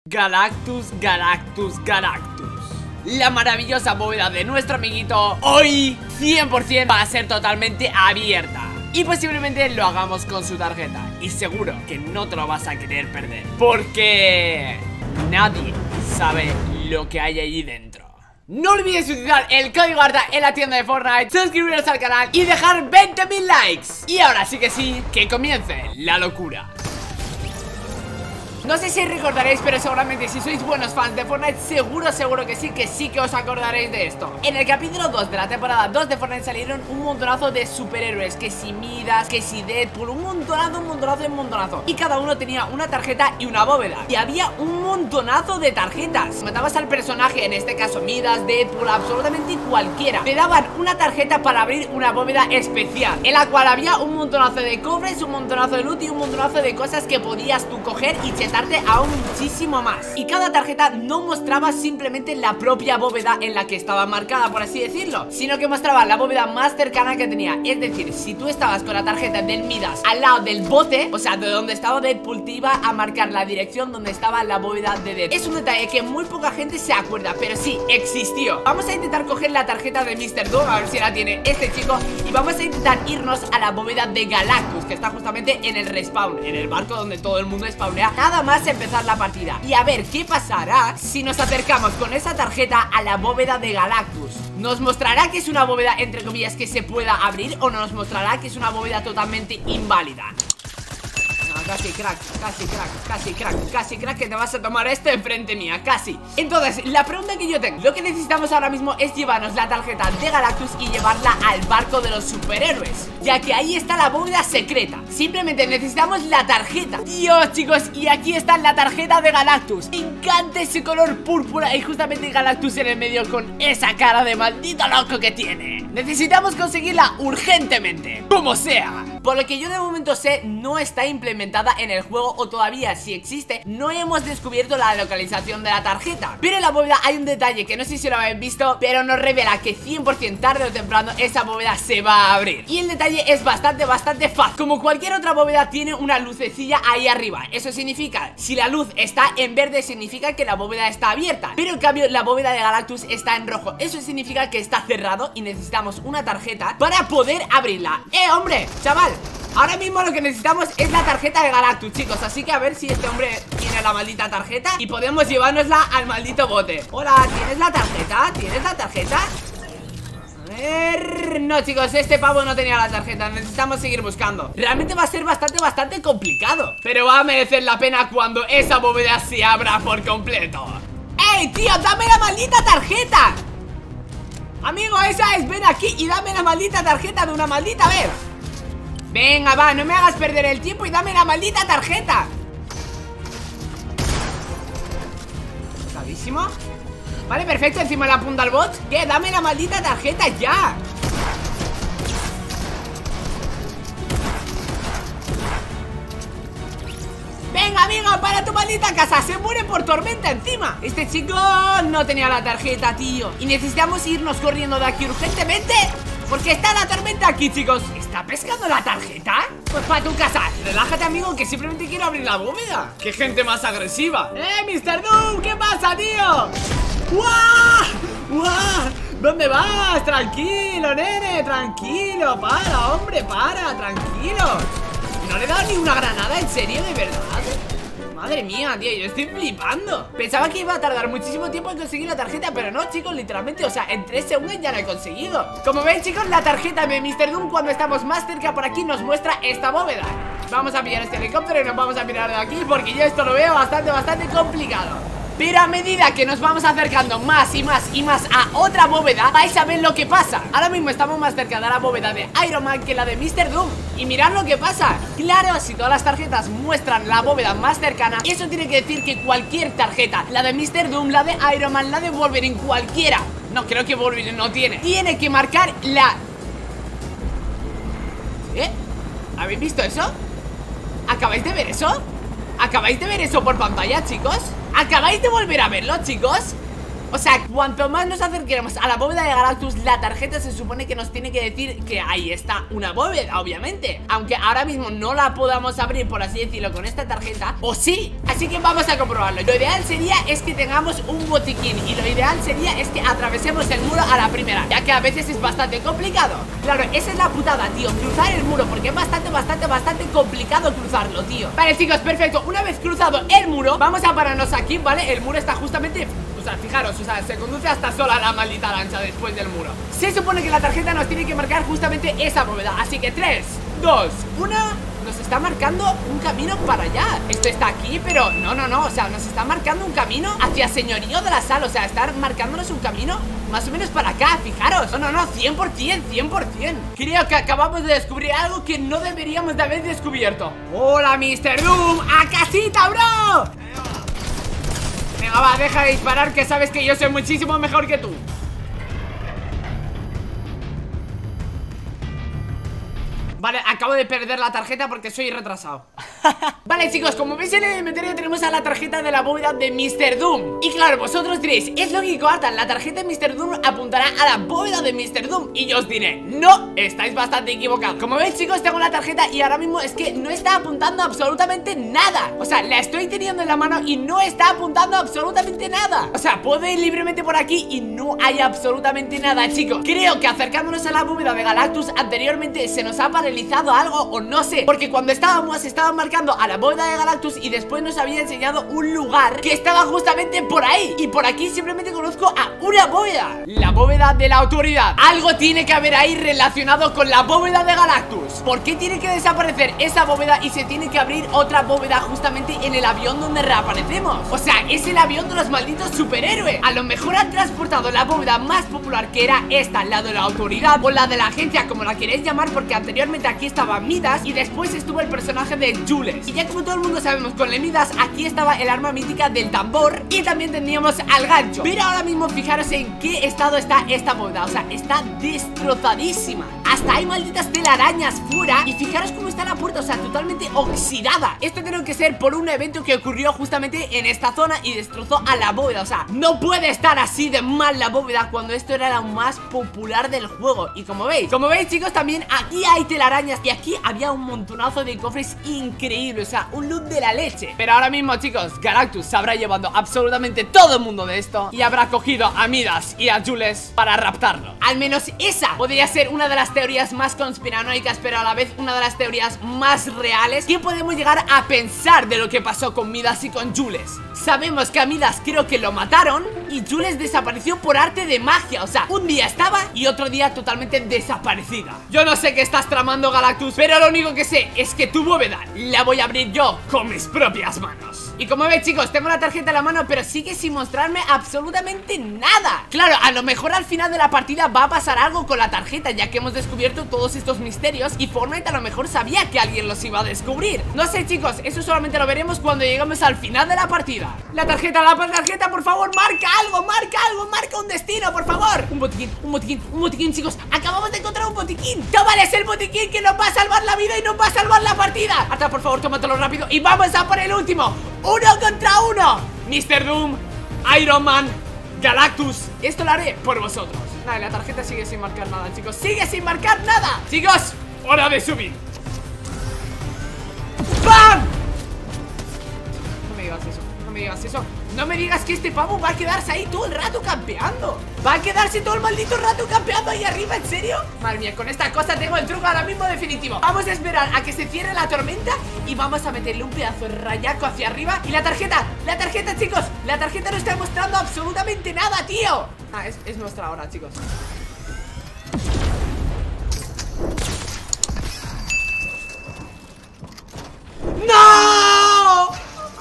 Galactus, Galactus, Galactus. La maravillosa bóveda de nuestro amiguito hoy 100% va a ser totalmente abierta. Y posiblemente lo hagamos con su tarjeta. Y seguro que no te lo vas a querer perder, porque nadie sabe lo que hay allí dentro. No olvides utilizar el código ARTA en la tienda de Fortnite, suscribiros al canal y dejar 20.000 likes. Y ahora sí, que comience la locura. No sé si recordaréis, pero seguramente si sois buenos fans de Fortnite, seguro que sí que os acordaréis de esto. En el capítulo 2 de la temporada 2 de Fortnite salieron un montonazo de superhéroes, que si Midas, que si Deadpool, un montonazo. Y cada uno tenía una tarjeta y una bóveda. Y había un montonazo de tarjetas. Matabas al personaje, en este caso Midas, Deadpool, absolutamente cualquiera. Te daban una tarjeta para abrir una bóveda especial, en la cual había un montonazo de cofres, un montonazo de loot y un montonazo de cosas que podías tú coger y chetar aún muchísimo más. Y cada tarjeta no mostraba simplemente la propia bóveda en la que estaba marcada, por así decirlo, sino que mostraba la bóveda más cercana que tenía. Es decir, si tú estabas con la tarjeta del Midas al lado del bote, o sea, de donde estaba Deadpool, te iba a marcar la dirección donde estaba la bóveda de Deadpool. Es un detalle que muy poca gente se acuerda, pero sí, existió. Vamos a intentar coger la tarjeta de Mr. Doom, a ver si la tiene este chico, y vamos a intentar irnos a la bóveda de Galactus, que está justamente en el respawn, en el barco donde todo el mundo spawnea, nada más empezar la partida. Y a ver qué pasará si nos acercamos con esa tarjeta a la bóveda de Galactus. ¿Nos mostrará que es una bóveda, entre comillas, que se pueda abrir, o nos mostrará que es una bóveda totalmente inválida? Casi crack, que te vas a tomar esto enfrente mía, casi. Entonces, la pregunta que yo tengo, lo que necesitamos ahora mismo es llevarnos la tarjeta de Galactus y llevarla al barco de los superhéroes, ya que ahí está la bóveda secreta. Simplemente necesitamos la tarjeta. Dios, chicos, y aquí está la tarjeta de Galactus. Me encanta ese color púrpura y justamente Galactus en el medio con esa cara de maldito loco que tiene. Necesitamos conseguirla urgentemente, como sea. Por lo que yo de momento sé, no está implementada en el juego, o todavía, si existe, no hemos descubierto la localización de la tarjeta. Pero en la bóveda hay un detalle que no sé si lo habéis visto, pero nos revela que 100% tarde o temprano esa bóveda se va a abrir. Y el detalle es bastante fácil. Como cualquier otra bóveda, tiene una lucecilla ahí arriba. Eso significa, si la luz está en verde, significa que la bóveda está abierta. Pero en cambio la bóveda de Galactus está en rojo. Eso significa que está cerrado y necesitamos una tarjeta para poder abrirla. ¡Hombre! ¡Chaval! Ahora mismo lo que necesitamos es la tarjeta de Galactus, chicos. Así que a ver si este hombre tiene la maldita tarjeta y podemos llevárnosla al maldito bote. Hola, ¿tienes la tarjeta? ¿Tienes la tarjeta? A ver... No, chicos, este pavo no tenía la tarjeta. Necesitamos seguir buscando. Realmente va a ser bastante complicado, pero va a merecer la pena cuando esa bóveda se abra por completo. ¡Ey, tío! ¡Dame la maldita tarjeta! Amigo, esa es, ven aquí y dame la maldita tarjeta de una maldita vez. Venga, va, no me hagas perder el tiempo y dame la maldita tarjeta. Clarísimo. Vale, perfecto, encima le apunta al bot. ¿Qué? Dame la maldita tarjeta ya. Venga, amigo, para tu maldita casa. Se muere por tormenta encima. Este chico no tenía la tarjeta, tío. Y necesitamos irnos corriendo de aquí urgentemente, porque está la tormenta aquí, chicos. ¿Está pescando la tarjeta? Pues para tu casa. Relájate, amigo, que simplemente quiero abrir la bóveda. ¡Qué gente más agresiva! Mr. Doom! ¿Qué pasa, tío? ¡Guau! ¿Dónde vas? Tranquilo, nene, tranquilo. Para, hombre, para, tranquilo. ¿No le he dado ni una granada? ¿En serio? ¿De verdad? Madre mía, tío, yo estoy flipando. Pensaba que iba a tardar muchísimo tiempo en conseguir la tarjeta, pero no, chicos, literalmente, o sea, en 3 segundos ya la he conseguido. Como ven, chicos, la tarjeta de Mr. Doom, cuando estamos más cerca por aquí, nos muestra esta bóveda. Vamos a pillar este helicóptero y nos vamos a mirar de aquí, porque yo esto lo veo bastante complicado. Pero a medida que nos vamos acercando más y más a otra bóveda, vais a ver lo que pasa. Ahora mismo estamos más cerca de la bóveda de Iron Man que la de Mr. Doom. Y mirad lo que pasa. Claro, si todas las tarjetas muestran la bóveda más cercana, eso tiene que decir que cualquier tarjeta, la de Mr. Doom, la de Iron Man, la de Wolverine, cualquiera, no, creo que Wolverine no tiene que marcar la... ¿Habéis visto eso? ¿Acabáis de ver eso? ¿Acabáis de ver eso por pantalla, chicos? ¿Acabáis de volver a verlo, chicos? O sea, cuanto más nos acerquemos a la bóveda de Galactus, la tarjeta se supone que nos tiene que decir que ahí está una bóveda, obviamente. Aunque ahora mismo no la podamos abrir, por así decirlo, con esta tarjeta, o sí. Así que vamos a comprobarlo. Lo ideal sería es que tengamos un botiquín, y lo ideal sería es que atravesemos el muro a la primera, ya que a veces es bastante complicado. Claro, esa es la putada, tío, cruzar el muro, porque es bastante complicado cruzarlo, tío. Vale, chicos, perfecto. Una vez cruzado el muro, vamos a pararnos aquí, ¿vale? El muro está justamente... O sea, fijaros, o sea, se conduce hasta sola la maldita lancha después del muro. Se supone que la tarjeta nos tiene que marcar justamente esa bóveda. Así que 3, 2, 1... Nos está marcando un camino para allá. Esto está aquí, pero no, o sea, nos está marcando un camino hacia Señorío de la Sal. O sea, está marcándonos un camino más o menos para acá, fijaros. No, 100%. Creo que acabamos de descubrir algo que no deberíamos de haber descubierto. Hola, Mr. Doom, ¡a casita, bro! Venga, va, deja de disparar, que sabes que yo soy muchísimo mejor que tú. Vale, acabo de perder la tarjeta porque soy retrasado. Vale, chicos, como veis en el inventario tenemos a la tarjeta de la bóveda de Mr. Doom. Y claro, vosotros diréis, es lógico, Artan, la tarjeta de Mr. Doom apuntará a la bóveda de Mr. Doom. Y yo os diré, no, estáis bastante equivocados. Como veis, chicos, tengo la tarjeta y ahora mismo es que no está apuntando absolutamente nada. O sea, la estoy teniendo en la mano y no está apuntando absolutamente nada. O sea, puedo ir libremente por aquí y no hay absolutamente nada, chicos. Creo que acercándonos a la bóveda de Galactus anteriormente se nos ha paralizado algo, o no sé, porque cuando estaban marcando a la bóveda de Galactus y después nos había enseñado un lugar que estaba justamente por ahí. Y por aquí simplemente conozco a una bóveda, la bóveda de la autoridad. Algo tiene que haber ahí relacionado con la bóveda de Galactus. ¿Por qué tiene que desaparecer esa bóveda y se tiene que abrir otra bóveda justamente en el avión donde reaparecemos? O sea, es el avión de los malditos superhéroes. A lo mejor han transportado la bóveda más popular, que era esta, la de la autoridad o la de la agencia, como la queréis llamar, porque anteriormente aquí estaba Midas y después estuvo el personaje de Jules. Y ya como todo el mundo sabemos, con el Midas aquí estaba el arma mítica del tambor y también teníamos al gancho. Pero ahora mismo fijaros en qué estado está esta bóveda. O sea, está destrozadísima. Hasta hay malditas telarañas fuera. Y fijaros cómo está la puerta, o sea, totalmente oxidada. Esto tiene que ser por un evento que ocurrió justamente en esta zona y destrozó a la bóveda. O sea, no puede estar así de mal la bóveda cuando esto era lo más popular del juego. Y como veis, chicos, también aquí hay telarañas y aquí había un montonazo de cofres increíbles. O sea, un loot de la leche. Pero ahora mismo, chicos, Galactus se habrá llevado absolutamente todo el mundo de esto y habrá cogido a Midas y a Jules para raptarlo. Al menos esa podría ser una de las teorías más conspiranoicas, pero a la vez una de las teorías más reales que podemos llegar a pensar de lo que pasó con Midas y con Jules. Sabemos que a Midas creo que lo mataron y Jules desapareció por arte de magia. O sea, un día estaba y otro día totalmente desaparecida. Yo no sé qué estás tramando, Galactus, pero lo único que sé es que tu bóveda la voy a abrir yo con mis propias manos. Y como veis, chicos, tengo la tarjeta en la mano, pero sigue sin mostrarme absolutamente nada. Claro, a lo mejor al final de la partida va a pasar algo con la tarjeta, ya que hemos descubierto todos estos misterios y Fortnite a lo mejor sabía que alguien los iba a descubrir. No sé, chicos, eso solamente lo veremos cuando lleguemos al final de la partida. La tarjeta, por favor, marca algo, marca un destino, por favor. Un botiquín, chicos. Acabamos de encontrar un botiquín. Chaval, es el botiquín que nos va a salvar la vida y nos va a salvar la partida. Arta, por favor, tómatelo rápido y vamos a por el último. 1 contra 1. Mr. Doom, Iron Man, Galactus. Esto lo haré por vosotros. Vale, la tarjeta sigue sin marcar nada, chicos. Sigue sin marcar nada. Chicos, hora de subir. ¡Bam! No me digas eso. No me digas que este pavo va a quedarse ahí todo el rato campeando. Va a quedarse todo el maldito rato campeando ahí arriba, ¿en serio? Madre mía, con esta cosa tengo el truco ahora mismo definitivo. Vamos a esperar a que se cierre la tormenta y vamos a meterle un pedazo de rayaco hacia arriba. Y la tarjeta, chicos, la tarjeta no está mostrando absolutamente nada, tío. Ah, es nuestra ahora, chicos. ¡No!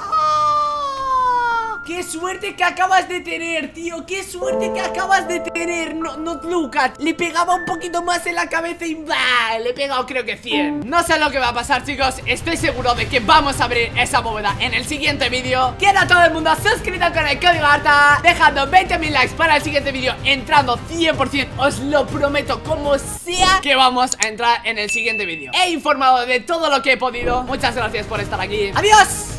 ¡Qué suerte que acabas de tener, tío! ¡Qué suerte que acabas de tener! No, Lucas, le pegaba un poquito más en la cabeza y ¡bah! Le he pegado creo que 100. No sé lo que va a pasar, chicos. Estoy seguro de que vamos a abrir esa bóveda en el siguiente vídeo. Quiero a todo el mundo suscrito con el código ARTA, dejando 20.000 likes para el siguiente vídeo, entrando 100%, os lo prometo, como sea, que vamos a entrar en el siguiente vídeo. He informado de todo lo que he podido. Muchas gracias por estar aquí. ¡Adiós!